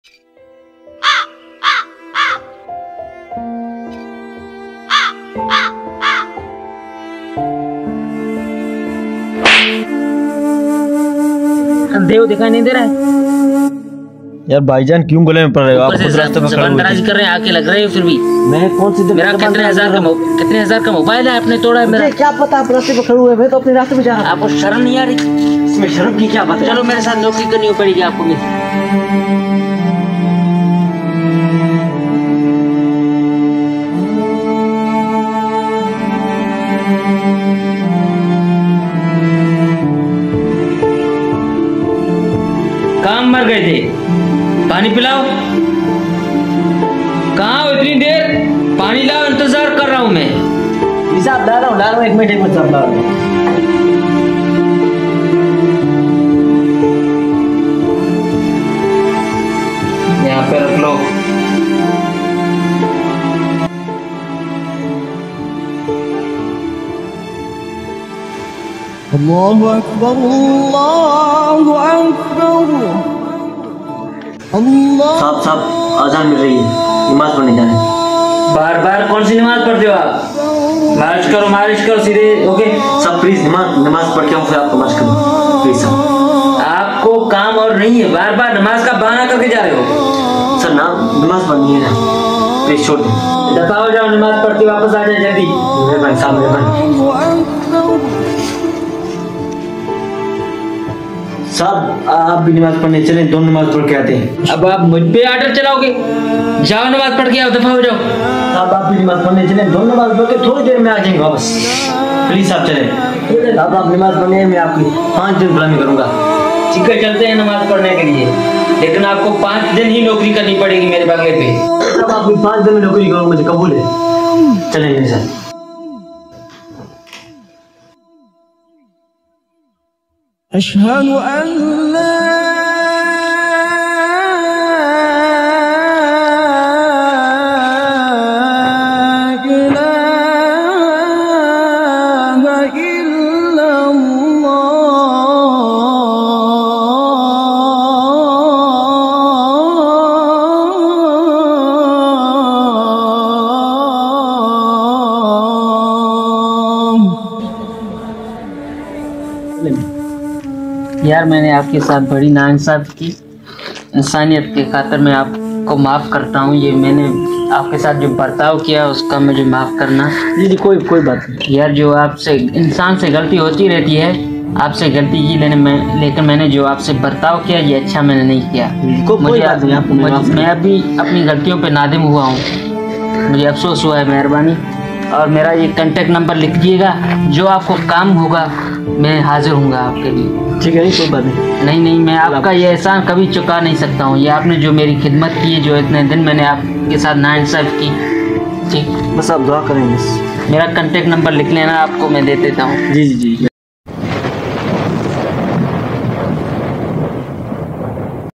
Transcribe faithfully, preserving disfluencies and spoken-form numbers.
देव दिखाई नहीं दे रहा है यार भाईजान क्यों गले में पड़ रहे हो आप? खुद रास्ते में खड़े दराज कर रहे हैं, आके लग रहे हो फिर भी। मैं कौन सी मेरा कितने हजार का कितने हजार का मोबाइल है आपने तोड़ा है मेरा। क्या पता आप रास्ते पे खड़े हुए, मैं तो अपने रास्ते पे जा रहा। आपको शर्म नहीं आ रही? इसमें शर्म की क्या बात है? चलो मेरे साथ नौकरी करनी पड़ेगी आपको। काम मर गए थे, पानी पिलाओ। कहाँ हो इतनी देर? पानी लाओ, इंतजार कर रहा हूँ मैं। हिसाब ला रहा हूँ, ला रहा हूँ, एक मिनट एक मिनट सब ला रहा हूँ। यहाँ पे रख लो। अल्लाहु अकबर, अल्लाहु अकबर, अल्लाह। साहब साहब आजान मिल रही है, नमाज पढ़ने जाना है। बार बार कौन सी नमाज पढ़ते हो आप? मालिश करो, मालिश करो सीधे। ओके सब प्लीज नमाज नमाज पढ़ के आऊँ फिर आपको मालिश करूँ प्लीज साहब। आपको काम और नहीं है, बार बार नमाज का बहाना करके जा रहे हो। सर ना नमाज पढ़नी है ना, प्लीज छोड़ दें। बताओ, जाओ नमाज पढ़ के वापस आ जाए जल्दी। मेहरबानी साहब, मेहरबानी साहब। आप भी नमाज पढ़ने चले, दोनों नमाज पढ़ के आते हैं। अब आप मुझ पे आर्डर चलाओगे? जाओ नमाज पढ़ के आओ, दफा हो जाओ। साहब आप भी नमाज पढ़ने चले, दोनों नमाज पढ़ के थोड़ी देर में आ जाएंगे वापस। प्लीज साहब चले। साहब आप नमाज पढ़ने, मैं आपकी पाँच दिन गुलामी करूंगा। ठीक है, चलते हैं नमाज पढ़ने के लिए, लेकिन आपको पाँच दिन ही नौकरी करनी पड़ेगी मेरे बंगले पे। साहब आपकी पाँच दिन में नौकरी करूँ, मुझे कबूल है। चलेंगे सर। अशहदु अन ला यार, मैंने आपके साथ बड़ी नाइंसाफ़ी की। इंसानियत के खातिर मैं आपको माफ़ करता हूँ। ये मैंने आपके साथ जो बर्ताव किया उसका मुझे माफ़ करना। जी जी कोई कोई बात नहीं यार, जो आपसे इंसान से गलती होती रहती है, आपसे गलती की लेने मैं लेकिन मैंने जो आपसे बर्ताव किया ये अच्छा मैंने नहीं किया। को, मुझे बात नहीं, आपको मैं, मुझे, मैं अभी अपनी गलतियों पे नादिम हुआ हूँ, मुझे अफसोस हुआ है। मेहरबानी। और मेरा ये कांटेक्ट नंबर लिख दीजिएगा, जो आपको काम होगा मैं हाजिर हूँगा आपके लिए। ठीक है, कोई बात नहीं। नहीं नहीं, मैं आपका ये एहसान कभी चुका नहीं सकता हूँ। ये आपने जो मेरी खिदमत की है, जो इतने दिन मैंने आपके साथ नाइंसाफ़ी की, ठीक। बस आप दुआ करें बस। मेरा कांटेक्ट नंबर लिख लेना, आपको मैं दे देता हूँ। जी जी जी।